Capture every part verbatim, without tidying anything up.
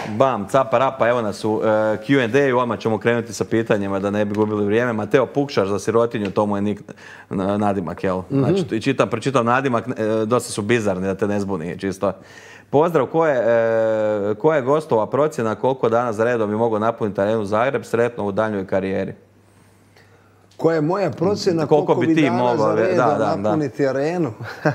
Bam, capa rapa, evo nas u Q and A, odmah ćemo krenuti sa pitanjima da ne bi gubili vrijeme. Mateo Pukšar za sirotinju, to mu je nik nadimak, jel? Znači, čitam, pročitam nadimak, dosta su bizarni da te ne zbuni, čisto. Pozdrav, ko je, ko je gostova procjena, koliko dana za redom bi mogao napuniti Arenu Zagreb, sretno u daljnjoj karijeri? Koja je moja procjena, koliko bi dana za redom napuniti Arenu?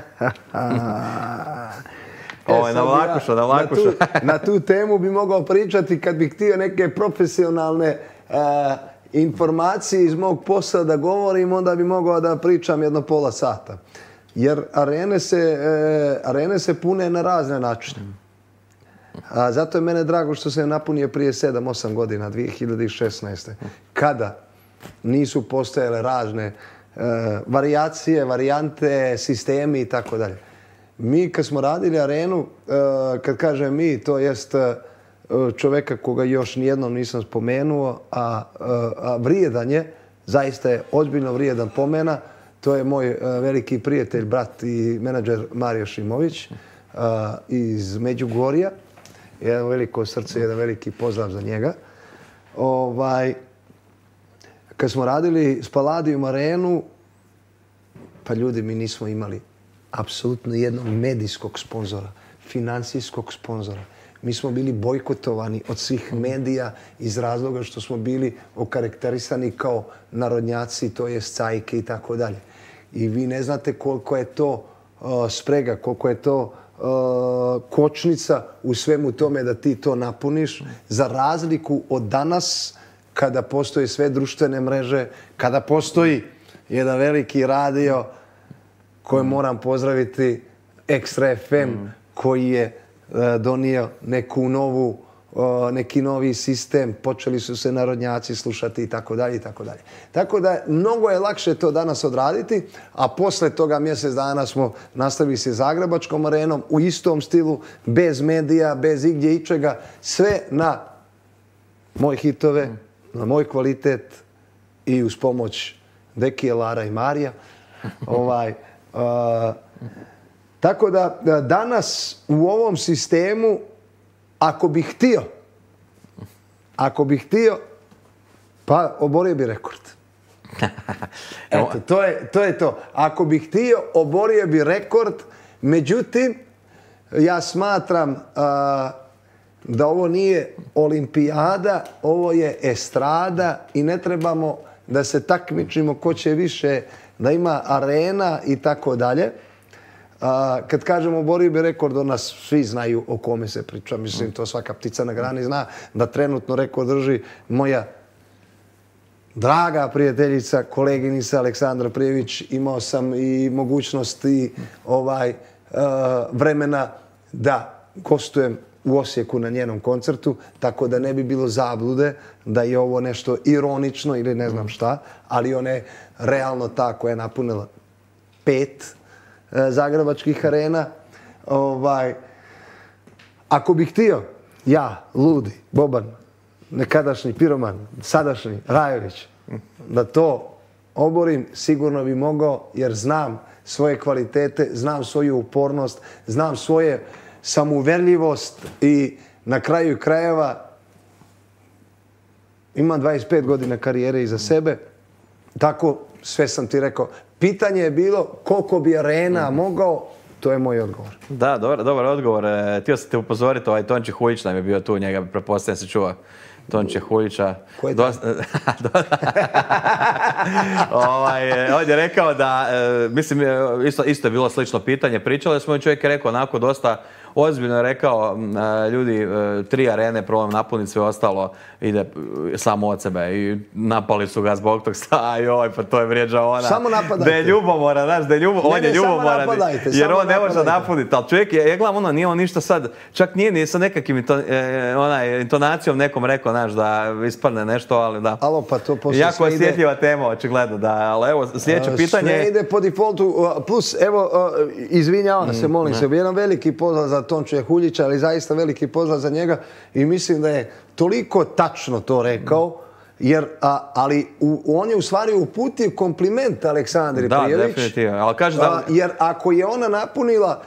Ovo je na lakuša, na lakuša. Na tu temu bi mogao pričati kad bih htio neke profesionalne informacije iz mog posla da govorim, onda bi mogao da pričam jedno pola sata. Jer arene se pune na razne načine. Zato je mene drago što se napunio prije sedam osam godina, dvije hiljade šesnaeste. Kada nisu postojale razne varijacije, varijante, sistemi i tako dalje. Mi kad smo radili Arenu, kad kažem mi, to jest čoveka koga još nijednom nisam spomenuo, a vrijedan je, zaista je ozbiljno vrijedan pomena, to je moj veliki prijatelj, brat i menadžer Mario Šimović iz Međugorja. Jedan veliko srce, jedan veliki pozdrav za njega. Kad smo radili s Paladijom Arenu, pa ljudi, mi nismo imali apsolutno jednog medijskog sponzora, financijskog sponzora. Mi smo bili bojkotovani od svih medija iz razloga što smo bili okarakterisani kao narodnjaci, to je cajke i tako dalje. I vi ne znate koliko je to sprega, koliko je to kočnica u svemu tome da ti to napuniš, za razliku od danas kada postoje sve društvene mreže, kada postoji jedan veliki radio koje moram pozdraviti, Extra F M, koji je donio neku novu, neki novi sistem, počeli su se narodnjaci slušati i tako dalje i tako dalje. Tako da mnogo je lakše to danas odraditi, a posle toga mjesec dana smo nastavili se Zagrebačkom arenom u istom stilu, bez medija, bez igdje ičega, sve na moje hitove, na moj kvalitet i uz pomoć Dekije, Lara i Marija. Ovaj, tako da danas u ovom sistemu, ako bih htio, ako bih htio, pa oborio bi rekord. Eto, to je, to je to. Ako bih htio, oborio bi rekord. Međutim, ja smatram a, da ovo nije olimpijada, ovo je estrada i ne trebamo da se takmičimo ko će više, da ima arena i tako dalje. Kad kažemo oborio bi rekord, od nas svi znaju o kome se priča. Mislim, to svaka ptica na grani zna da trenutno rekord drži moja draga prijateljica, koleginica Aleksandra Prijević. Imao sam i mogućnost i ovaj, vremena da gostujem u Osijeku na njenom koncertu, tako da ne bi bilo zablude da je ovo nešto ironično ili ne znam šta, ali ona je realno ta koja je napunila pet zagrebačkih arena. Ovaj, ako bih htio, ja, Ludi, Boban, nekadašnji piroman, sadašnji Rajović, da to oborim, sigurno bi mogao, jer znam svoje kvalitete, znam svoju upornost, znam svoje samouverljivost i na kraju krajeva imam dvadeset pet godina karijere iza sebe. Tako, sve sam ti rekao. Pitanje je bilo koliko bi arena mogao, to je moj odgovor. Da, dobar, dobar odgovor. Htio sam te upozoriti, ovaj Tonči Huljić nam je bio tu, njega pretpostavljam se čuva. Tonče Huljića. Ko je to? ovaj, on je rekao da, mislim, isto, isto je bilo slično pitanje. Pričali smo i čovjek je rekao onako dosta ozbiljno je rekao, ljudi, tri arene probam napuniti, sve ostalo ide samo od sebe i napali su ga zbog tog sta, joj, pa to je vrijeđao ona. Samo napadajte. Da je ljubomora, znaš, da je ljubomora, on je ljubomora, jer on ne može napuniti, ali čovjek, ja gledam ono, nije on ništa sad, čak nije ni sa nekakvim intonacijom nekom rekao, znaš, da ispadne nešto, ali da. Alo, pa to posle jako osjetljiva tema, očigledno, da, ali evo, sljedeće pitanje. Sve ide po defaultu, plus, evo, izvinjavam se, molim se, jedan veliki pozdrav za Tončija Huljića, ali zaista veliki pozdrav za njega i mislim da je toliko tačno to rekao, jer, a, ali u, on je u stvari uputio kompliment Aleksandri Prijević. Da, definitivno. Ali kaže da... A, jer ako je ona napunila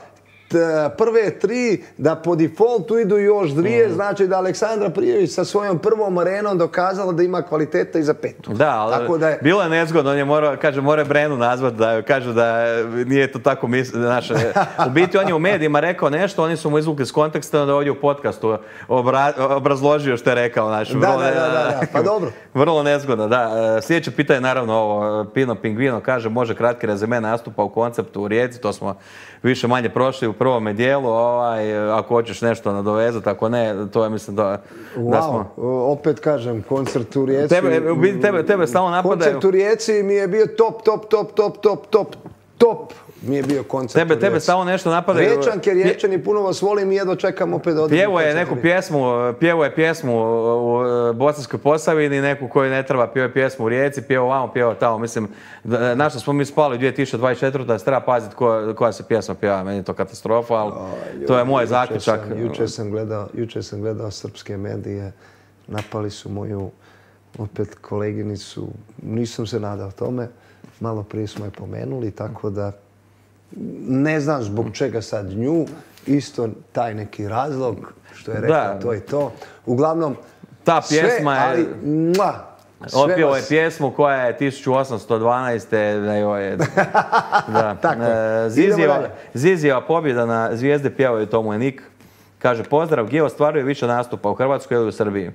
prve tri, da po defaultu idu još dvije, mm. znači da Aleksandra Prijović sa svojom prvom arenom dokazala da ima kvaliteta i za petu. Da, ali tako da je... bilo je nezgodno, on je morao, kaže, mora Brenu nazvat, da kaže da nije to tako misli, znaš, u biti on je u medijima rekao nešto, oni su mu izvukli s konteksta, onda ovdje u podcastu obra, obrazložio što je rekao, znaš. Da, da, da, da, da, pa dobro. Vrlo nezgodno, da. Sljedeće pitanje, naravno, ovo, Pino Pingvino kaže, može kratki rezime nastupa u konceptu u Rijeci, to smo više manje prošli u prvome dijelu, ovaj, ako hoćeš nešto nadovezati, ako ne, to je mislim da, wow, da smo... opet kažem, koncert u Rijeci... Tebe, tebe, tebe samo napadaju... Koncert u Rijeci mi je bio top, top, top, top, top, top, top. Mi je bio koncert tebe, tebe samo nešto napadaju... Riječanke, Riječani, puno vas volim i jedva čekam opet da odem. Pjevo je neku pjesmu, pjevo je pjesmu u Bosanskoj Posavini, neku koju ne treba, pjevo je pjesmu u Rijeci, pjevo vamo, pjevo tamo. Mislim, na što smo mi spali u dvije tisuće dvadeset četvrte. da se treba paziti koja, koja se pjesma pjeva. Meni je to katastrofa, ali o, to je moj zaključak. Juče sam gledao, juče sam gledao srpske medije, napali su moju opet koleginicu, nisam se nadao tome, malo prije smo je pomenuli, tako da ne znam zbog čega sad nju, isto taj neki razlog, što je rekao, da. To je to. Uglavnom, ta pjesma sve, ali, mua, sve Otpio vas... je pjesmu koja je tisuću osamsto dvanaeste. Da je, da. Tako, Zizijeva, Zizijeva pobjeda na Zvijezde pjevaju Tomu Enik. Kaže, pozdrav, gdje ostvaruje više nastupa, u Hrvatskoj ili u Srbiji?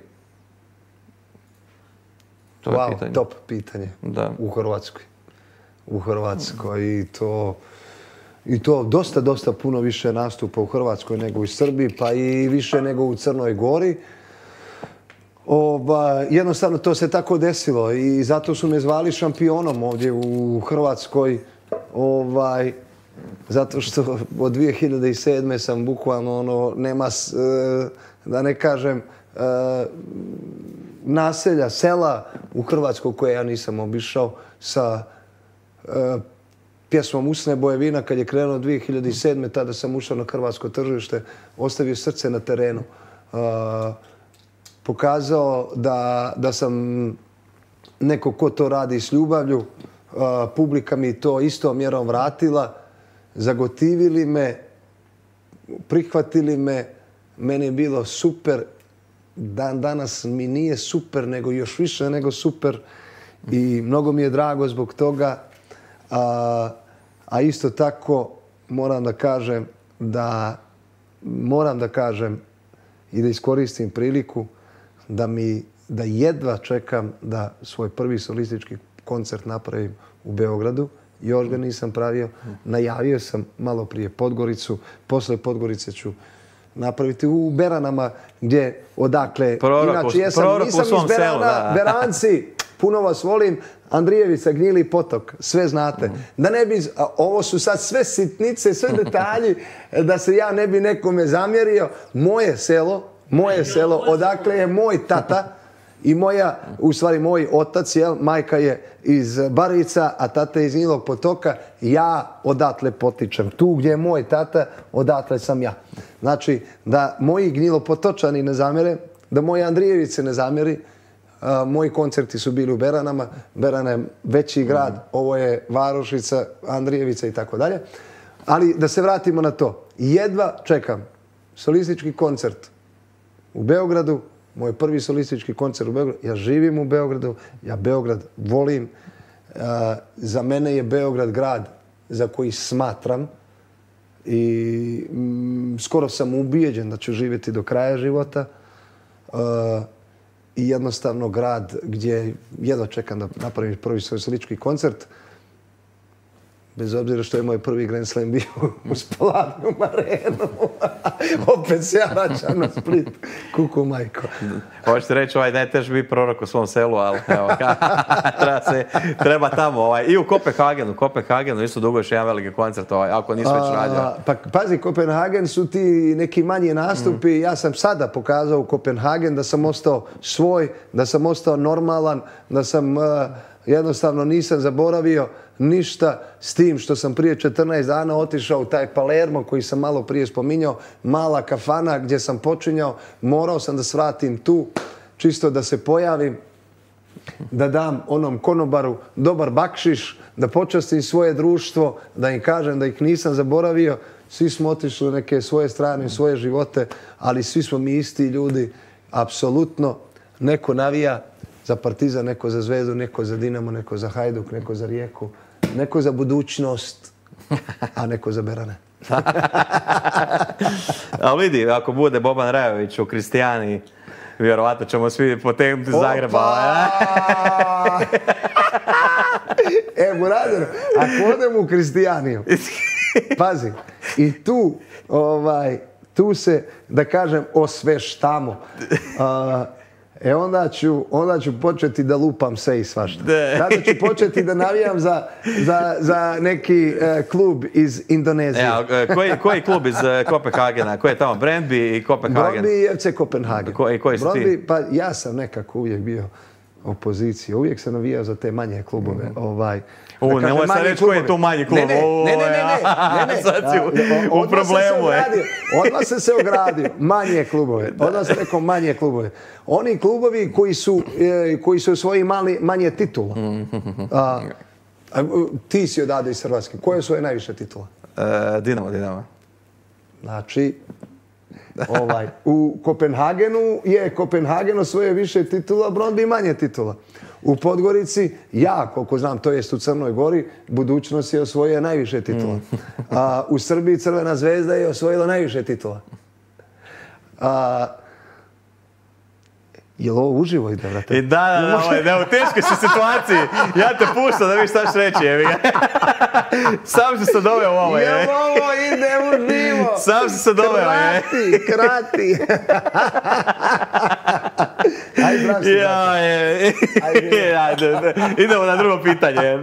To je wow, pitanje. Top pitanje. Da. U Hrvatskoj. U Hrvatskoj i to... I to dosta, dosta puno više nastupa u Hrvatskoj nego u Srbiji, pa i više nego u Crnoj Gori. Oba, jednostavno to se tako desilo i zato su me zvali šampionom ovdje u Hrvatskoj. Ovaj, zato što od dvije hiljade sedme sam bukvalno ono, nema, da ne kažem, naselja, sela u Hrvatskoj koje ja nisam obišao sa pjesmom Usne boje vina. Kad je krenuo dvije hiljade sedme. tada sam ušao na hrvatsko tržište, ostavio srce na terenu. Uh, pokazao da, da sam neko ko to radi s ljubavlju. Uh, publika mi to isto mjerom vratila. Zagotivili me, prihvatili me. Meni je bilo super. Dan danas mi nije super, nego još više nego super. I mnogo mi je drago zbog toga. A, a isto tako moram da kažem da moram da kažem i da iskoristim priliku da mi da jedva čekam da svoj prvi solistički koncert napravim u Beogradu. Još ga nisam pravio. Najavio sam malo prije Podgoricu. Posle Podgorice ću napraviti u Beranama gdje odakle... Prorok, inače, jesam, prorok nisam u svom iz Berana, selu, da. Beranci, puno vas volim. Andrijevica, Gnjili potok, sve znate. Da ne bi, ovo su sad sve sitnice, sve detalji, da se ja ne bi nekome zamjerio. Moje selo, moje selo, odakle je moj tata i moja, u stvari moj otac, jel, majka je iz Barica, a tata je iz Gnjilog potoka. Ja odatle potičem. Tu gdje je moj tata, odatle sam ja. Znači, da moji Gnjilopotočani ne zamjere, da moji Andrijevice ne zamjeri. Uh, moji koncerti su bili u Beranama. Beran je veći grad, ovo je Varošica, Andrijevica i tako dalje. Ali da se vratimo na to. Jedva čekam solistički koncert u Beogradu, moj prvi solistički koncert u Beogradu. Ja živim u Beogradu, ja Beograd volim. Uh, za mene je Beograd grad za koji smatram i mm, skoro sam ubijeđen da ću živjeti do kraja života. Uh, I jednostavno grad gdje jedva čekam da napravim prvi svoj solistički koncert. Bez obzira što je moj prvi Grand Slam bio u Spaladium Arenu. Opet se ja vraćam na Split. Kuku majko. Hoćete reći, ovaj, ne teži biti prorok u svom selu, ali evo, treba, se, treba tamo. Ovaj. I u Kopenhagenu. Kopenhagenu isto dugo još jedan veliki koncert, ovaj, ako nisi već radio. Pa pazi, Kopenhagen su ti neki manji nastupi. Mm. Ja sam sada pokazao u Kopenhagen da sam ostao svoj, da sam ostao normalan, da sam... Uh, jednostavno nisam zaboravio ništa s tim što sam prije četrnaest dana otišao u taj Palermo koji sam malo prije spominjao, mala kafana gdje sam počinjao. Morao sam da svratim tu, čisto da se pojavim, da dam onom konobaru dobar bakšiš, da počastim svoje društvo, da im kažem da ih nisam zaboravio svi smo otišli u neke svoje strane, svoje živote, ali svi smo mi isti ljudi, apsolutno. Neko navija za Partizan, neko za Zvezdu, neko za Dinamo, neko za Hajduk, neko za Rijeku, neko za budućnost, a neko za Berane. Ali vidi, ako bude Boban Rajović u Kristijani, vjerovatno ćemo svi potegnuti Zagreba. E, Burazer, ako odem u Kristijaniju, pazi, i tu, ovaj, tu se, da kažem, osveštamo. Uh, E onda ću, onda ću početi da lupam sve i svašta. Tada ću početi da navijam za, za, za neki uh, klub iz Indonezije. E, koji, koji klub iz uh, Kopenhagena? Koji je tamo? Brøndby i Kopenhagen? Brøndby i F C Kopenhagen. Ko, I koji su ti? Pa ja sam nekako uvijek bio opozicija. Uvijek sam navijao za te manje klubove. Mm. Ovaj, U, da nemoj sad reći koji je tu manji klub. Ne, ne, ne, ne, ne, ne, ne. Sad si u, u problemu je. Odmah sam se ogradio. Manje klubove. Odmah sam rekao manje klubove. Oni klubovi koji su, koji su osvojili mali, manje titula. A, a, ti si odavde iz Hrvatske. Koje su svoje najviše titula? E, Dinamo, Dinamo. Znači, ovaj, u Kopenhagenu je Kopenhagen osvojio više titula, Brøndby manje titula. U Podgorici, ja, koliko znam, to jest u Crnoj Gori, budućnost je osvojila najviše titula. A, u Srbiji Crvena Zvezda je osvojila najviše titula. A, je li ovo uživo ide, brate? I da, da, da, ovaj, da, u teškoj si situaciji. Ja te puštam da vidiš šta ću reći, evi ga. Sam si se doveo u ovo, je. Jel ovo ide uživo? Sam si se doveo, je. Krati, krati. Ajde, zdrav si, ja, je. Ajde. Ajde, idemo na drugo pitanje.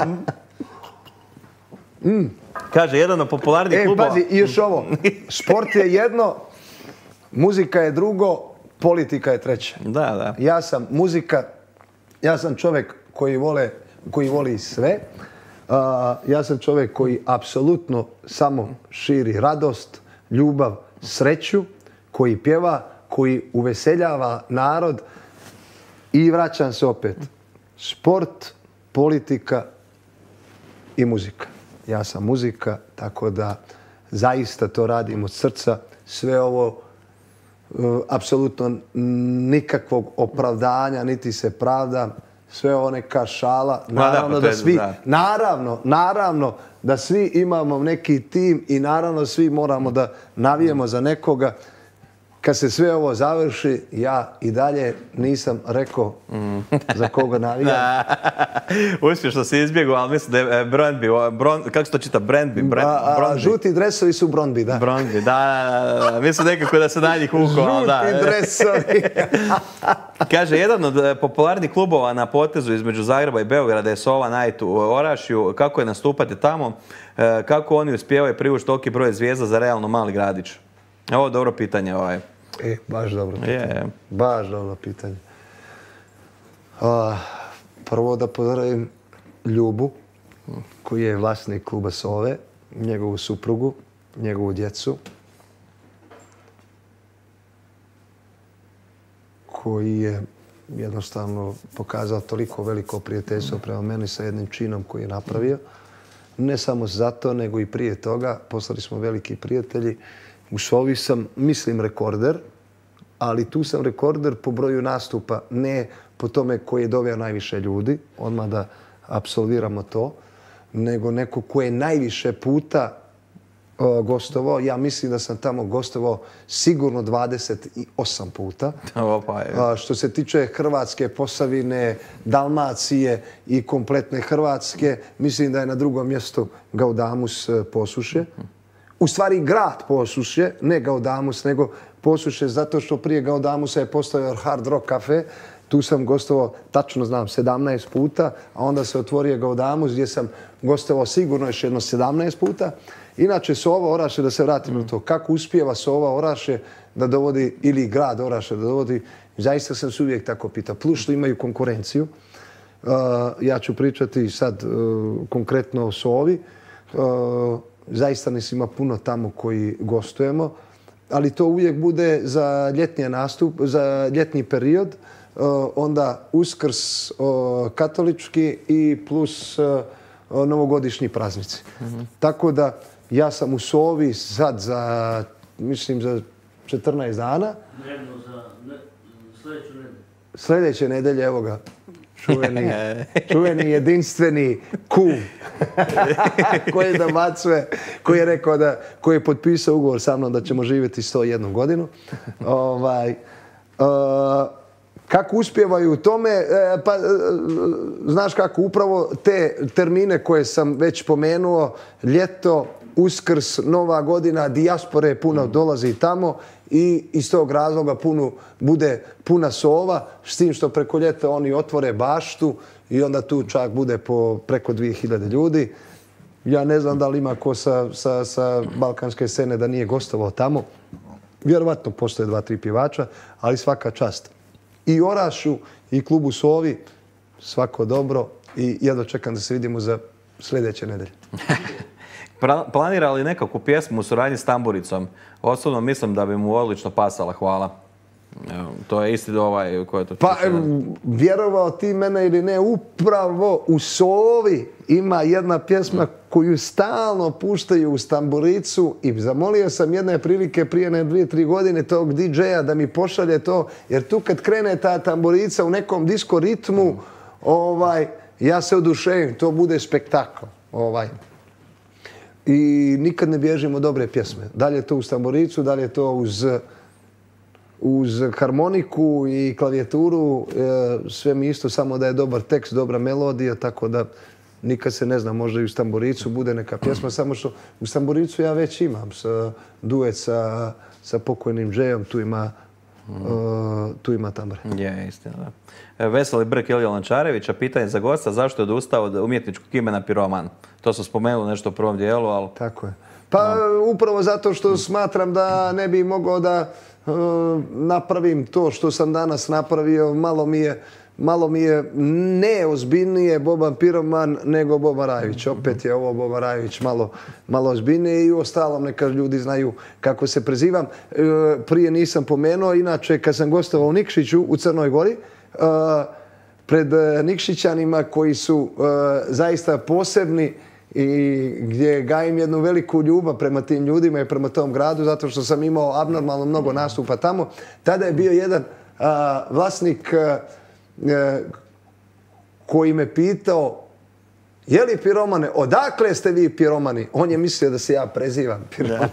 Mm. Kaže, jedan od popularnih e, klubova... E, pazi, i još ovo. Sport je jedno, muzika je drugo, politika je treće. Da, da. Ja sam muzika, ja sam čovjek koji, vole, koji voli sve. Uh, ja sam čovjek koji apsolutno samo širi radost, ljubav, sreću, koji pjeva, koji uveseljava narod i vraćam se opet. Sport, politika i muzika. Ja sam muzika, tako da zaista to radim od srca. Sve ovo Uh, apsolutno nikakvog opravdanja, niti se pravdam. Sve ovo neka šala. Naravno da svi, naravno, naravno da svi imamo neki tim i naravno svi moramo da navijemo za nekoga. Kad se sve ovo završi, ja i dalje nisam rekao za koga navijam. Uspješno se izbjegao, ali mislim da je Brøndby, kako se to čita? Brøndby? Brøndby. Žuti dresovi su Brøndby, da. Brøndby, da, da, da. Mislim nekako da se na njih ukao. Žuti dresovi. Kaže, jedan od popularnih klubova na potezu između Zagreba i Beograda je Sova Night u Orašju. Kako je nastupati tamo? Kako oni uspijevaju privući toliki broj zvijezda za realno mali gradić? Ovo je dobro pitanje. Ovaj. E, baš dobro pitanje. Yeah. Baš dobro pitanje. A, prvo da pozdravim Ljubu, koji je vlasnik kluba Sove, njegovu suprugu, njegovu djecu, koji je jednostavno pokazao toliko veliko prijateljstvo prema meni sa jednim činom koji je napravio. Ne samo zato, nego i prije toga. Postali smo veliki prijatelji. U Sovi sam, mislim, rekorder, ali tu sam rekorder po broju nastupa, ne po tome koji je doveo najviše ljudi, odmah da apsolviramo to, nego neko ko je najviše puta uh, gostovao. Ja mislim da sam tamo gostovao sigurno dvadeset osam puta. Opa, je. Uh, što se tiče Hrvatske, Posavine, Dalmacije i kompletne Hrvatske, mislim da je na drugom mjestu Gaudamus uh, Posušje. U stvari grad Posušje, ne Gaudamus, nego Posušje, zato što prije Gaudamusa je postojao Hard Rock Cafe. Tu sam gostovao, tačno znam, sedamnaest puta, a onda se otvorio Gaudamus gdje sam gostovao sigurno još jedno sedamnaest puta. Inače, Sova Orašje, da se vratim na to, kako uspijeva Sova Orašje da dovodi, ili grad Orašje da dovodi, zaista sam se uvijek tako pitao. Plus što imaju konkurenciju. Uh, ja ću pričati sad uh, konkretno o Sovi. Uh, Zaista nas ima puno tamo koji gostujemo, ali to uvijek bude za ljetni nastup, za ljetni period, onda Uskrs katolički i plus novogodišnji praznici. Tako da ja sam u Sovi sad za, mislim, za četrnaest dana. Dnevno za sljedeću nedelju. Sljedeće nedelje, evo ga, čuveni, čuveni jedinstveni kum koji nabacuje, koji je rekao da, koji je potpisao ugovor sa mnom da ćemo živjeti sto jednu godinu. Ovaj, uh, kako uspijevaju u tome? E, pa, e, znaš kako, upravo te termine koje sam već pomenuo, ljeto, Uskrs, Nova godina, dijaspore puno dolazi tamo i iz tog razloga puno, bude puna Sova, s tim što preko ljeta oni otvore baštu i onda tu čak bude po preko dvije hiljade ljudi. Ja ne znam da li ima ko sa, sa, sa balkanske scene da nije gostovao tamo. Vjerovatno postoje dva, tri pjevača, ali svaka čast. I Orašu i klubu Sovi svako dobro i jedva čekam da se vidimo za sljedeće nedelje. Planira li nekakvu pjesmu u suradnji s Tamburicom? Osobno mislim da bi mu odlično pasala, hvala. Evo, to je isti ovaj koji je to... Pa, vjerovao ti mene ili ne, upravo u Sovi ima jedna pjesma koju stalno puštaju uz Tamburicu i zamolio sam jedne prilike prije ne dvije, tri godine tog di džeja da mi pošalje to, jer tu kad krene ta Tamburica u nekom disko ritmu, ovaj, ja se oduševim, to bude spektakl. Ovaj. I nikad ne bježimo dobre pjesme. Da li je to uz Tamburicu, da li je to uz, uz harmoniku i klavijaturu, sve mi isto, samo da je dobar tekst, dobra melodija, tako da nikad se ne zna, možda i uz Tamburicu bude neka pjesma, samo što uz Tamburicu ja već imam sa, duet sa, sa pokojnim džejom, tu ima, mm. uh, tu ima tambure. Je, istina, da. Veseli Brk Ilija Lančarevića, pitanje za gosta, zašto je odustao od umjetničkog imena Piroman? To sam spomenuo nešto u prvom dijelu, ali... Tako je. Pa no. Upravo zato što smatram da ne bi mogao da uh, napravim to što sam danas napravio, malo mi je, malo mi je neozbiljnije Boban Piroman nego Boban Rajović. Opet je ovo Boban Rajović malo, malo ozbiljnije i u ostalom neka ljudi znaju kako se prezivam. Uh, prije nisam pomenuo, inače kad sam gostovao u Nikšiću u Crnoj Gori, Uh, pred Nikšićanima koji su uh, zaista posebni i gdje gajim jednu veliku ljubav prema tim ljudima i prema tom gradu, zato što sam imao abnormalno mnogo nastupa tamo. Tada je bio jedan uh, vlasnik uh, koji me pitao: je li piromane, odakle ste vi piromani? On je mislio da se ja prezivam piroman.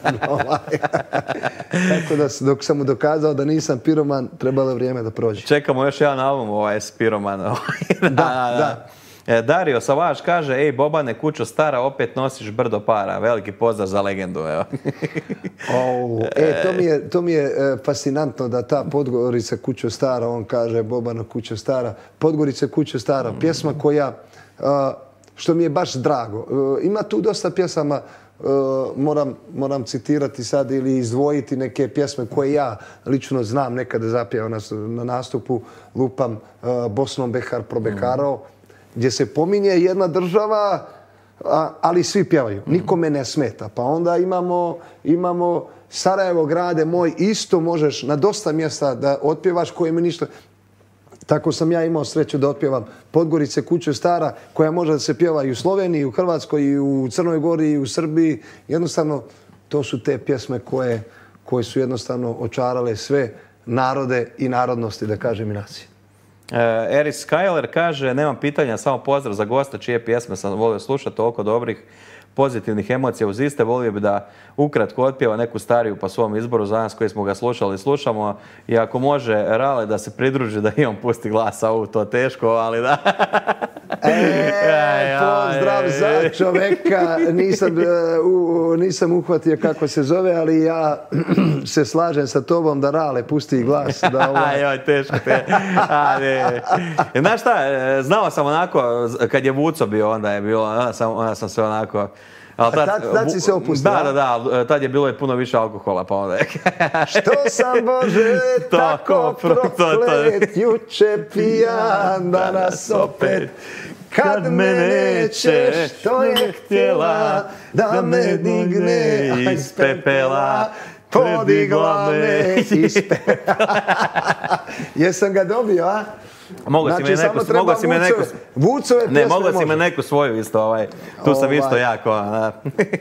Tako da dok sam mu dokazao da nisam piroman, trebalo vrijeme da prođe. Čekamo još jedan album ovaj s piromana. da, da. da. Dario Savaš kaže: ej Bobane, kućo stara, opet nosiš brdo para. Veliki pozdrav za legendu. Evo. oh, e, to mi je, to mi je e, fascinantno da ta Podgorica kućo stara, on kaže Bobano kućo stara. Podgorica kućo stara, pjesma koja... Uh, što mi je baš drago. E, ima tu dosta pjesama, e, moram, moram citirati sad ili izdvojiti neke pjesme koje ja lično znam nekada zapjevao na, na nastupu, lupam e, Bosnom Behar probekarao, mm. gdje se pominje jedna država, a, ali svi pjevaju. Nikome ne smeta. Pa onda imamo, imamo Sarajevo grade moj, isto možeš na dosta mjesta da otpjevaš koje mi ništa... Tako sam ja imao sreću da otpjevam Podgorice kućo stara, koja može da se pjeva i u Sloveniji, i u Hrvatskoj, i u Crnoj Gori, i u Srbiji. Jednostavno, to su te pjesme koje, koje su jednostavno očarale sve narode i narodnosti, da kažem i nacije. E, Eris Skyler kaže: nemam pitanja, samo pozdrav za gosta čije pjesme sam volio slušati, toliko dobrih pozitivnih emocija uz iste. Volio bi da ukratko otpjeva neku stariju po svom izboru za nas koji smo ga slušali i slušamo. I ako može Rale da se pridruži da i on pusti glas, a to teško, ali da... E, pozdrav za čoveka. Nisam, uh, nisam uhvatio kako se zove, ali ja se slažem sa tobom da Rale pusti glas. Da ovaj... Joj, teško te. A, ne. Znaš šta, znao sam onako, kad je Vuco bio, onda je bilo, onda sam, onda sam se onako... Ali tad, tad, tad si se opustio? Da, da, da. Tad je bilo i puno više alkohola, pa onda je... Što sam, Bože, tako proklet, juče pijan, danas opet. Kad me nećeš, to je htjela, da me digne iz pepela. Podigla me iz pepela. Jesam ga dobio, a? Mogu si me Znači, neku, samo treba mogu si me neku, Vucove, Vucove ne, pjesme mogu si me može. neku svoju isto, ovaj, tu sam Ovaj. isto jako, da.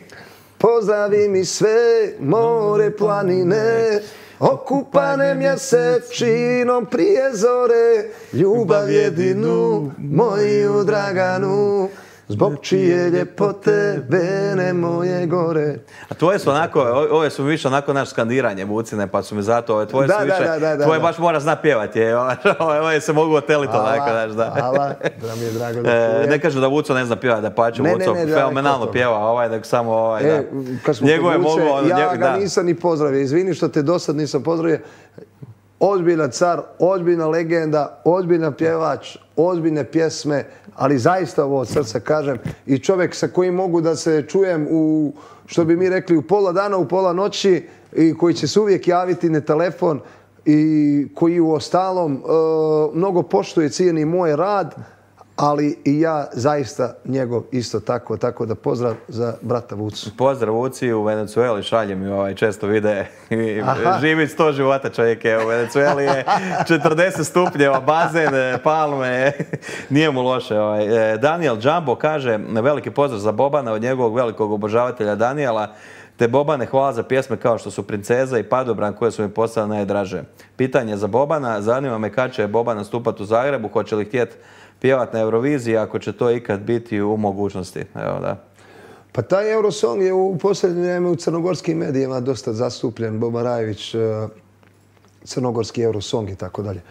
Pozdravi mi sve more, planine, okupane mjesečinom prije zore, ljubav jedinu moju Draganu, zbog čije ljepote vene moje gore. A tvoje su onako, o- ove su više onako naš skandiranje Vucine, pa su mi zato, ove tvoje Da, su da, više, da, da, da, tvoje da. baš mora zna pjevati, je, ove, ove, ove se mogu oteliti onako, znaš, da. Hvala, da mi je drago da E, čujem. ne kažu da Vuco ne zna pjevati, da pače, Ne, ne, Vuco ne, daleko fenomenalno od toga. pjeva, ovaj, nek samo ovaj, da. E, kad smo Njegove kod Vuce, mogu, ono, ja njeg- ga da. nisam ni pozdravio. Izvini što te dosad nisam pozdravio. Ozbiljan car, ozbiljna legenda, ozbiljan pjevač, ozbiljne pjesme, ali zaista ovo od srca kažem. I čovjek sa kojim mogu da se čujem u, što bi mi rekli, u pola dana, u pola noći i koji će se uvijek javiti na telefon i koji u ostalom e, mnogo poštuje, cijeni moj rad, ali i ja zaista njegov isto tako, tako da pozdrav za brata Vucu. Pozdrav Vuci, u Venecueli šalje mi ovaj često vide. I Aha. živi sto života čovjek je u Venecueli, je četrdeset stupnjeva, bazen, palme, nije mu loše. Ovaj. E, Daniel Džambo kaže, veliki pozdrav za Bobana od njegovog velikog obožavatelja Daniela, te Bobane hvala za pjesme kao što su Princeza i Padobran koje su mi postale najdraže. Pitanje za Bobana, zanima me kad će Boban nastupati u Zagrebu, hoće li htjeti pjevati na Euroviziji ako će to ikad biti u mogućnosti. Evo, da. Pa taj Eurosong je u posljednje vrijeme u crnogorskim medijima dosta zastupljen. Boban Rajević, eh, crnogorski Eurosong i tako dalje.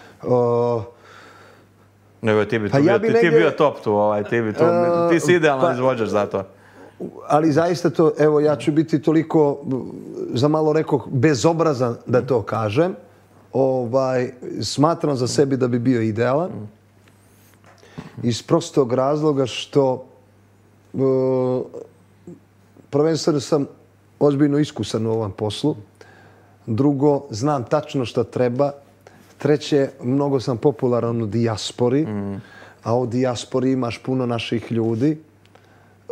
O, Nego ti bi, Pa tu ja bio, bi ti, ti negdje- bio top tu, ovaj, ti, bi tu, E, ti si idealan pa- izvođač za to. ali zaista to, evo ja ću biti toliko, za malo rekao, bezobrazan da to kažem. Ovaj, smatram za sebi da bi bio idealan. Iz prostog razloga što e, prvenstveno sam ozbiljno iskusan u ovom poslu. Drugo, znam tačno što treba. Treće, mnogo sam popularan u dijaspori. A u dijaspori imaš puno naših ljudi. E,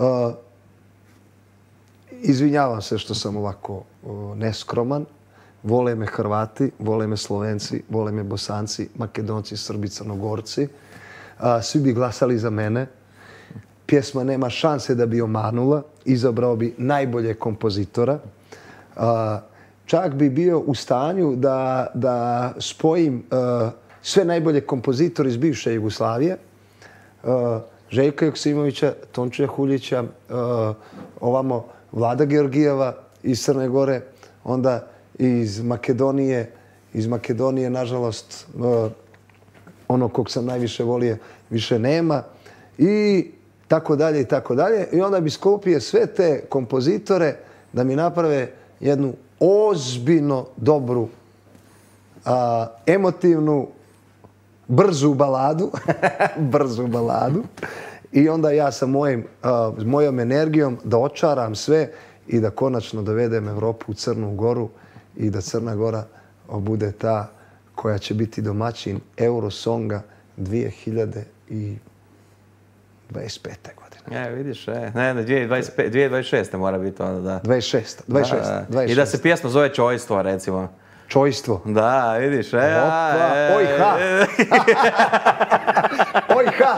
izvinjavam se što sam ovako o, neskroman. Vole me Hrvati, vole me Slovenci, vole me Bosanci, Makedonci, Srbi, Crnogorci. A, svi bi glasali za mene. Pjesma nema šanse da bi omanula. Izabrao bi najbolje kompozitora. A, čak bi bio u stanju da, da spojim a, sve najbolje kompozitore iz bivše Jugoslavije. A, Željka Joksimovića, Tončija Huljića, a, ovamo Vlada Georgijeva iz Crne Gore, onda iz Makedonije, iz Makedonije, nažalost, uh, ono kog sam najviše volio, više nema. I tako dalje, i tako dalje. I onda bi sklopio sve te kompozitore da mi naprave jednu ozbiljno dobru, uh, emotivnu, brzu baladu. brzu baladu. I onda ja sa mojim, uh, mojom energijom da očaram sve i da konačno dovedem Evropu u Crnu Goru i da Crna Gora bude ta koja će biti domaćin Eurosonga dvije hiljade dvadeset pete. godine. E, vidiš, e, ne, ne, dvije hiljade dvadeset pete, dvije hiljade dvadeset šeste mora biti onda, da. dvadeset šeste. dvadeset šeste. Da, da. dvadeset I da se šeste. pjesma zove Čojstvo, recimo. Čojstvo. Da, vidiš, e, a, Opa, e, oj, ha. e, Oj, ha!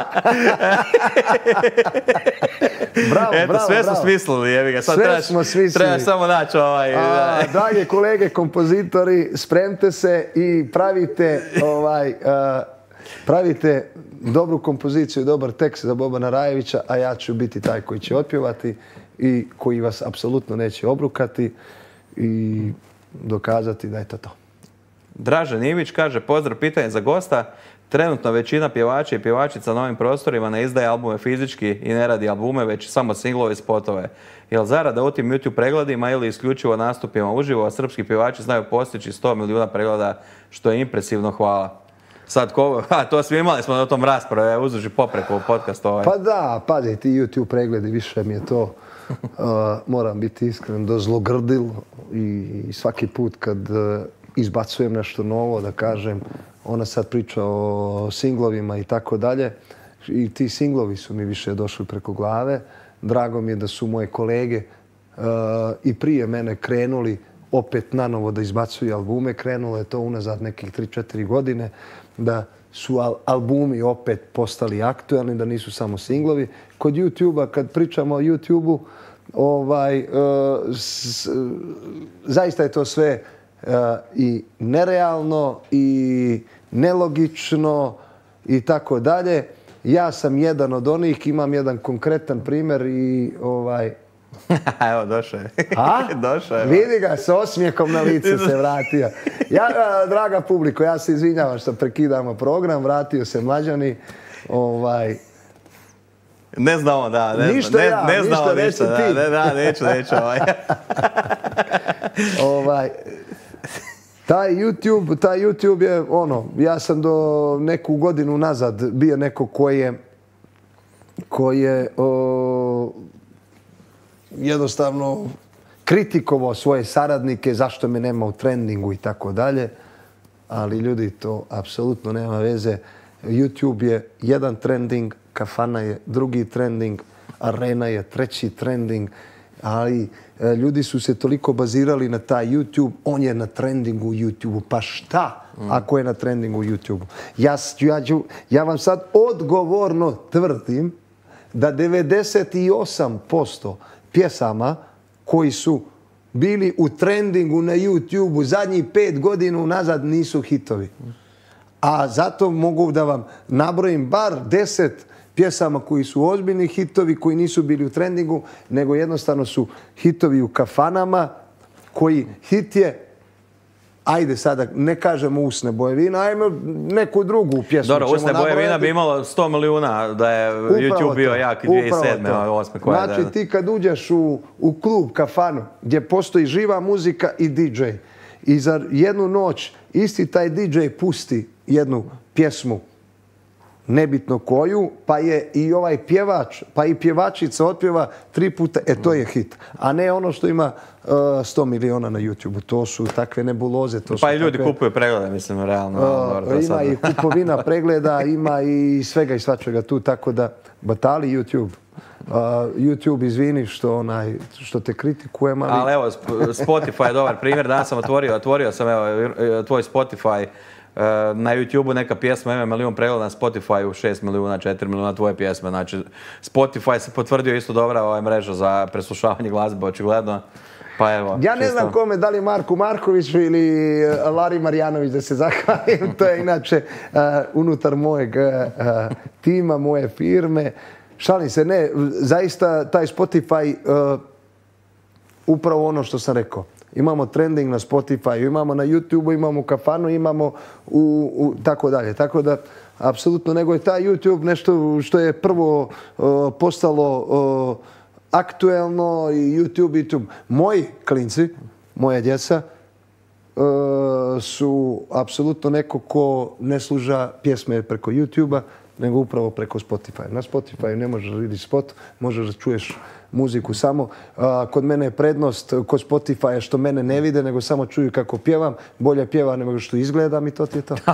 bravo, Eto, bravo, sve smo bravo. smislili, jebi ga. Sad Sve trebaš, smo smislili. trebaš samo naći ovaj... A, da. drage kolege kompozitori, spremte se i pravite ovaj a, pravite dobru kompoziciju, dobar tekst za Bobana Rajevića, a ja ću biti taj koji će otpjevati i koji vas apsolutno neće obrukati i dokazati da je to to. Dražen Ivić kaže, pozdrav, pitanje za gosta. Trenutno većina pjevača i pjevačica na ovim prostorima ne izdaje albume fizički i ne radi albume, već samo singlove i spotove. Jel zarada u tim YouTube pregledima ili isključivo nastupima uživo, a srpski pjevači znaju postići sto milijuna pregleda, što je impresivno, hvala. Sad, ko, a, to smo imali smo na tom rasprave, uzduži popreku podcast ovaj. Pa da, pazi, ti YouTube pregledi, više mi je to, uh, moram biti iskren, dozlogrdilo i, i svaki put kad uh, izbacujem nešto novo, da kažem, ona sad priča o singlovima i tako dalje, i ti singlovi su mi više došli preko glave. Drago mi je da su moje kolege uh, i prije mene krenuli opet nanovo da izbacuju albume. Krenulo je to unazad nekih tri četiri godine, da su al albumi opet postali aktualni, da nisu samo singlovi. Kod YouTube-a, kad pričamo o YouTube-u, ovaj, uh, s, zaista je to sve uh, i nerealno i nelogično i tako dalje. Ja sam jedan od onih, imam jedan konkretan primjer i ovaj... Evo, došao je. A? Došao je. Vidi ga, s osmijehom na lice se vratio. Ja, draga publiko, ja se izvinjavam što prekidamo program, vratio se Mlađani. Ovaj... Ne znamo, da. Ne, ništa ne, ja, ne znamo ništa, ništa. ti. Da, da, neću, neću. Ovaj. ovaj... Taj YouTube, taj YouTube je ono, ja sam do neku godinu nazad bio neko koji je, koji je o, jednostavno kritikovao svoje saradnike zašto me nema u trendingu i tako dalje. Ali ljudi, to apsolutno nema veze. YouTube je jedan trending, Kafana je drugi trending, Arena je treći trending, ali ljudi su se toliko bazirali na taj YouTube, on je na trendingu YouTube. Pa šta ako je na trendingu YouTube? Ja, ja, ja vam sad odgovorno tvrdim da devedeset osam posto pjesama koji su bili u trendingu na YouTube-u zadnjih pet godina nazad nisu hitovi. A zato mogu da vam nabrojim bar deset pjesama koji su ozbiljni hitovi, koji nisu bili u trendingu, nego jednostavno su hitovi u kafanama, koji hit je, ajde sada, ne kažemo Usne boje vina, ajmo neku drugu pjesmu. Dobro, Usne boje vina bi imalo sto milijuna da je upravo YouTube bio to, jak dvije tisuće sedme. osme koja znači da... ti kad uđeš u, u klub, kafanu, gdje postoji živa muzika i D J, i za jednu noć isti taj D J pusti jednu pjesmu, nebitno koju, pa je i ovaj pjevač, pa i pjevačica otpjeva tri puta, e to je hit. A ne ono što ima uh, sto miliona na YouTube-u. To su takve nebuloze. To pa su i ljudi takve, kupuju preglede, mislim, realno. Uh, dobro, ima sad... i kupovina pregleda, ima i svega i svačega tu, tako da batali YouTube. Uh, YouTube, izvini što, onaj, što te kritikujem, ali... Ali evo, Spotify je dobar primjer. Danas sam otvorio, otvorio sam evo, tvoj Spotify. Na YouTube-u neka pjesma ima milijon pregleda, na Spotify-u šest milijuna, četiri milijuna tvoje pjesme. Znači, Spotify se potvrdio isto dobra ovaj mreža za preslušavanje glazbe, očigledno. Pa evo, ja ne čisto... znam kome, da li Marku Markoviću ili Lari Marjanović da se zahvalim. To je inače uh, unutar mojeg uh, tima, moje firme. Šalim se, ne, zaista taj Spotify, uh, upravo ono što sam rekao. Imamo trending na Spotify, imamo na YouTube, imamo u kafanu, imamo u, u tako dalje. Tako da, apsolutno, nego je taj YouTube nešto što je prvo uh, postalo uh, aktuelno i YouTube, YouTube. Moji klinci, moja djeca, uh, su apsolutno neko ko ne služa pjesme preko YouTube-a, nego upravo preko Spotify. Na Spotify ne možeš vidjeti spot, možeš da čuješ muziku samo. A, kod mene je prednost kod Spotify što mene ne vide, nego samo čuju kako pjevam. Bolje pjevam nego što izgledam i to ti je to.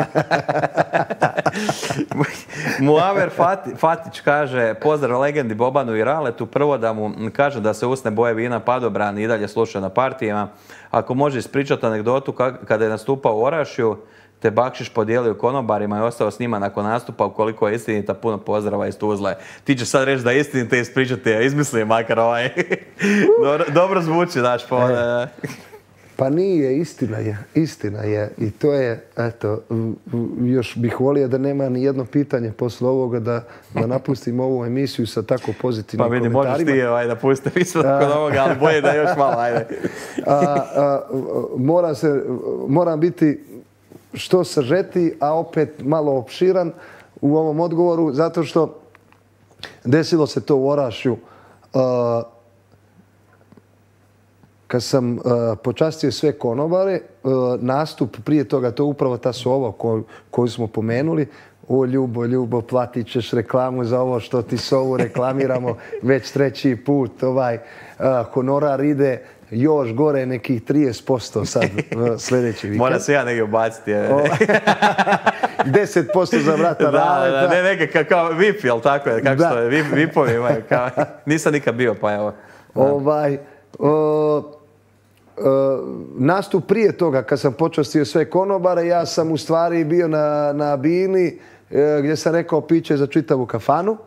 Muamer Fati, Fatić kaže, pozdrav legendi Bobanu i Raletu. Prvo da mu kaže da se Usne boje vina padobrani i dalje sluša na partijama. Ako može ispričati anegdotu kada je nastupao u Orašju, te bakšiš podijelio konobarima i ostao s njima nakon nastupa, ukoliko je istinita, puno pozdrava iz Tuzle. Ti ćeš sad reći da je istinita i ispričati, ja izmislim makar ovaj. dobro, dobro zvuči, znaš, po... E, pa nije, istina je, istina je. I to je, eto, još bih volio da nema ni jedno pitanje posle ovoga da, da napustim ovu emisiju sa tako pozitivnim komentarima. Pa vidi, možeš ti ovaj, da pustim isto kod ovoga, ali bolje da još malo, ajde. a, a, mora se, moram biti što sažeti, a opet malo opširan u ovom odgovoru, zato što desilo se to u Orašju. Uh, kad sam uh, počastio sve konobare, uh, nastup prije toga, to je upravo ta sova koju, koju smo pomenuli. O, Ljubo, Ljubo, platit ćeš reklamu za ovo što ti sovu reklamiramo već treći put. Ovaj, uh, honorar ide još gore nekih trideset posto sad sljedeći vikend. Mora se ja negdje ubaciti. deset posto za vrata Raleta. Da, da, ne, neka kao V I P, jel tako je? Kako što je? V I P-ovi imaju. Kao, nisam nikad bio, pa evo. Ovaj, o, nastup prije toga, kad sam počastio sve konobare, ja sam u stvari bio na, na bini gdje sam rekao piće za čitavu kafanu.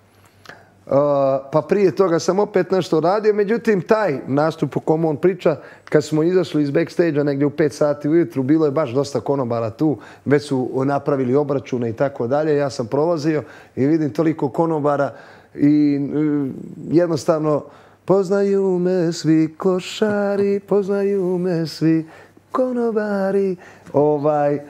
Pa prije toga sam opet nešto radio, međutim taj nastup o komu on priča, kad smo izašli iz backstage-a negdje u pet sati ujutru, bilo je baš dosta konobara tu, već su napravili obračune i tako dalje. Ja sam prolazio i vidim toliko konobara i jednostavno poznaju me svi klošari, poznaju me svi konobari. Ovaj,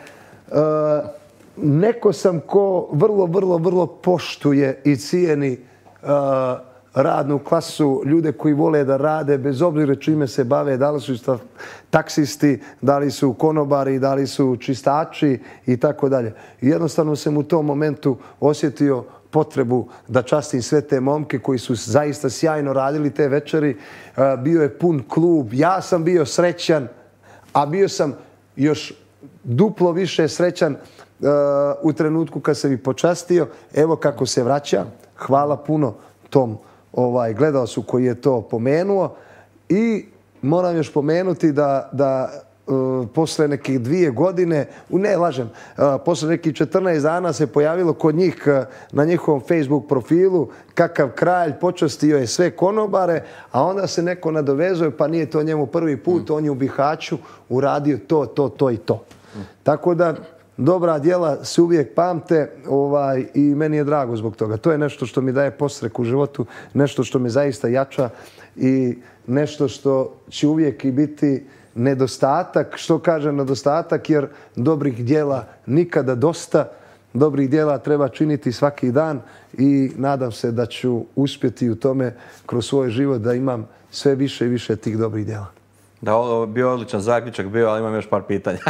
neko sam ko vrlo, vrlo, vrlo poštuje i cijeni radnu klasu, ljude koji vole da rade bez obzira čime se bave, da li su taksisti, da li su konobari, da li su čistači i tako dalje. Jednostavno sam u tom momentu osjetio potrebu da častim sve te momke koji su zaista sjajno radili te večeri. Bio je pun klub, ja sam bio srećan, a bio sam još duplo više srećan u trenutku kad sam ih počastio. Evo kako se vraća. Hvala puno tom ovaj, gledalcu koji je to pomenuo. I moram još pomenuti da, da uh, posle nekih dvije godine, ne lažem, uh, posle nekih četrnaest dana se pojavilo kod njih uh, na njihovom Facebook profilu kakav kralj počastio je sve konobare, a onda se neko nadovezuje, pa nije to njemu prvi put, mm. on je u Bihaću uradio to, to, to i to. Mm. Tako da dobra djela se uvijek pamte ovaj, i meni je drago zbog toga. To je nešto što mi daje podstrek u životu, nešto što me zaista jača i nešto što će uvijek i biti nedostatak. Što kažem nedostatak? Jer dobrih djela nikada dosta. Dobrih djela treba činiti svaki dan i nadam se da ću uspjeti u tome kroz svoj život da imam sve više i više tih dobrih djela. Da, ovo bio odličan zaključak bio, ali imam još par pitanja.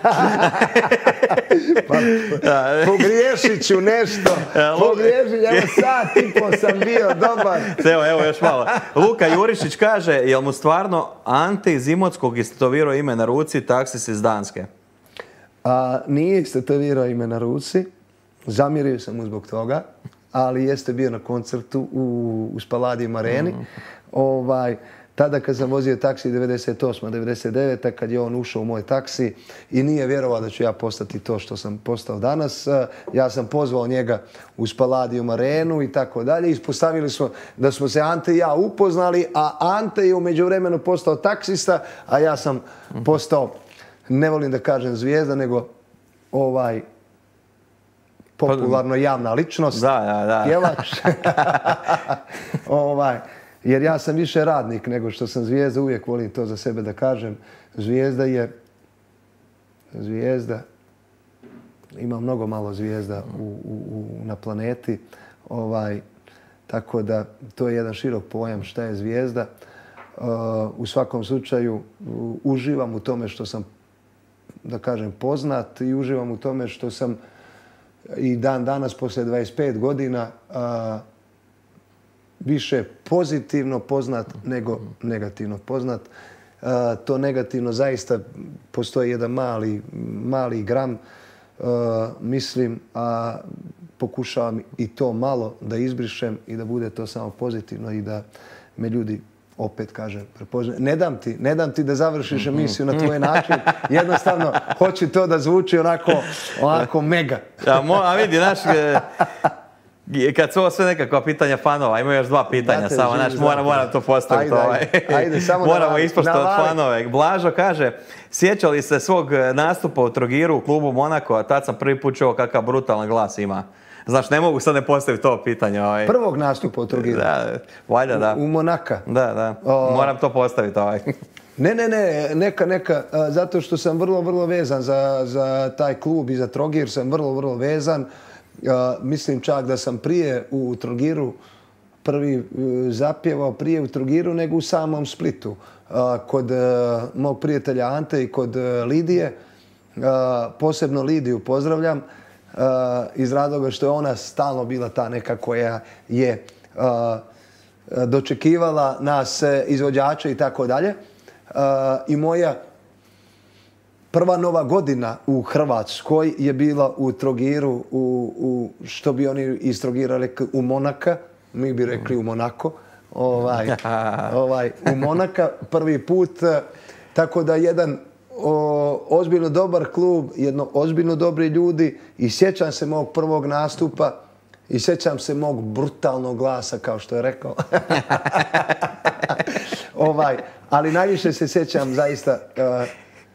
Pa, pogriješit ću nešto. Pogriješit, evo sat i po sam bio dobar. Evo, evo još malo. Luka Jurišić kaže, jel mu stvarno Ante iz Imotskog istetovirao ime na ruci, taksis iz Danske? A, nije istetovirao ime na ruci. Zamjerio sam mu zbog toga, ali jeste bio na koncertu u, u Spaladium areni. Mm. Ovaj, tada kad sam vozio taksi devedeset osma devedeset deveta kad je on ušao u moj taksi i nije vjerovao da ću ja postati to što sam postao danas, ja sam pozvao njega u Spaladium arenu i tako dalje. Ispostavili smo da smo se Ante i ja upoznali, a Ante je u međuvremenu postao taksista, a ja sam postao, ne volim da kažem zvijezda, nego ovaj popularno javna ličnost. Da, da, da. Pjevač. ovaj, jer ja sam više radnik nego što sam zvijezda, uvijek volim to za sebe da kažem. Zvijezda je, zvijezda, ima mnogo malo zvijezda u, u, na planeti, ovaj, tako da to je jedan širok pojam šta je zvijezda. Uh, u svakom slučaju uh, uživam u tome što sam, da kažem, poznat i uživam u tome što sam i dan danas, poslije dvadeset pet godina, uh, više pozitivno poznat nego negativno poznat. Uh, to negativno zaista postoji jedan mali, mali gram, uh, mislim, a pokušavam i to malo da izbrišem i da bude to samo pozitivno i da me ljudi, opet kažem, prepoznaju. Ne dam ti, ne dam ti da završiš emisiju na tvoj način. Jednostavno, hoću to da zvuči onako, onako mega. Ja, a vidi, znaš, kad su ovo sve nekakva pitanja fanova, ima još dva pitanja Date, samo, znaš, moram, moram to postaviti. Ajde, ovaj. ajde, ajde, samo moramo ispoštovati fanove. Blažo kaže, sjeća li se svog nastupa u Trogiru u klubu Monako, a tad sam prvi put čuo kakav brutalan glas ima. Znaš, ne mogu sad ne postaviti to pitanje. Ovaj. Prvog nastupa u Trogiru? Da, valjda da. U, u Monaka? Da, da. O... Moram to postaviti. Ovaj. Ne, ne, ne, neka, neka, zato što sam vrlo, vrlo vezan za, za taj klub i za Trogir sam vrlo, vrlo vezan. Uh, mislim čak da sam prije u Trogiru prvi uh, zapjevao prije u Trogiru nego u samom Splitu. Uh, kod uh, mog prijatelja Ante i kod uh, Lidije. Uh, posebno Lidiju pozdravljam. Uh, iz razloga što je ona stalno bila ta neka koja je uh, dočekivala nas izvođače i tako dalje. Uh, I moja prva nova godina u Hrvatskoj je bila u Trogiru, u, u, što bi oni iz Trogira rekli, u Monaka. Mi bi rekli u Monako. Ovaj, ovaj, u Monaka prvi put. Tako da jedan o, ozbiljno dobar klub, jedno ozbiljno dobri ljudi i sjećam se mog prvog nastupa i sjećam se mog brutalnog glasa, kao što je rekao. ovaj, ali najviše se sjećam zaista uh,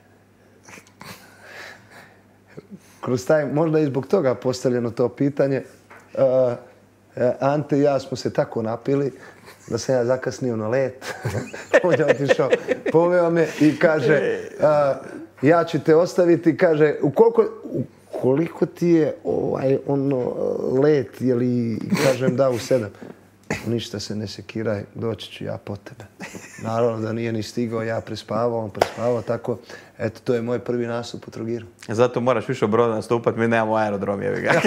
kroz taj, možda i zbog toga postavljeno to pitanje. Uh, Ante i ja smo se tako napili da sam ja zakasnio na let. On je otišao, poveo me i kaže, uh, ja ću te ostaviti, kaže, u koliko, u koliko ti je ovaj, ono, let, je li, kažem da, u sedam. Ništa se ne sekiraj, doći ću ja po tebe. Naravno da nije ni stigao, ja prespavao, on prespavao, tako. Eto, to je moj prvi nastup u Trogiru. Zato moraš više u Brodu nastupati, mi nemamo aerodrom, jevi ga.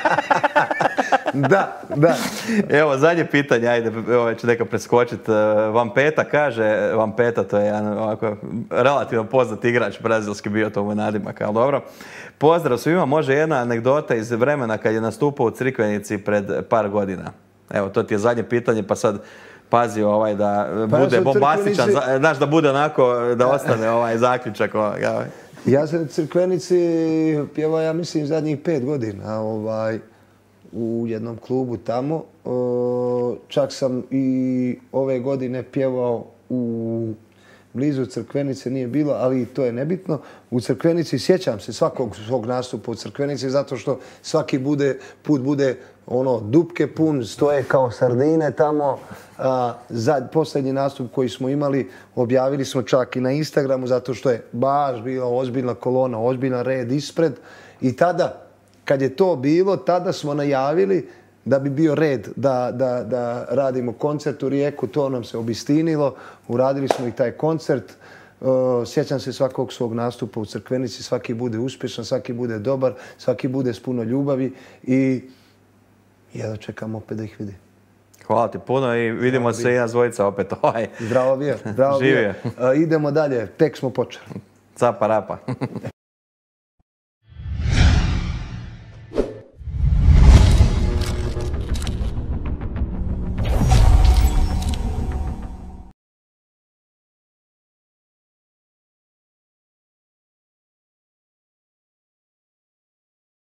Da, da. Evo, zadnje pitanje, ajde, ovo ću neka preskočiti. Vampeta kaže, Vampeta to je jedan ovako relativno poznat igrač, brazilski bio, to mu je nadimak, ali dobro. Pozdrav svima, može jedna anegdota iz vremena kad je nastupao u Crikvenici pred par godina. Evo, to ti je zadnje pitanje, pa sad pazi ovaj da pa bude ja bombastičan, Crkvenici... znaš da bude onako, da ostane ovaj zaključak. Ovaj. Ja sam u Crkvenici pjevao, ja mislim, zadnjih pet godina ovaj, u jednom klubu tamo. O, čak sam i ove godine pjevao u blizu Crkvenice, nije bilo, ali to je nebitno. U Crkvenici sjećam se svakog svog nastupa u Crkvenici zato što svaki bude, put bude ono dupke pun, stoje kao sardine tamo. A, za posljednji nastup koji smo imali objavili smo čak i na Instagramu zato što je baš bila ozbiljna kolona, ozbiljan red ispred. I tada, kad je to bilo, tada smo najavili da bi bio red da, da, da radimo koncert u Rijeku. To nam se obistinilo. Uradili smo i taj koncert. Sjećam se svakog svog nastupa u Crkvenici. Svaki bude uspješan, svaki bude dobar, svaki bude s puno ljubavi. I ja da čekam opet da ih vidim. Hvala ti puno i vidimo zdravo se i nas dvojica opet. Ovaj. Zdravo bio. Zdravo bio. Idemo dalje. Tek smo počeli. Capa rapa.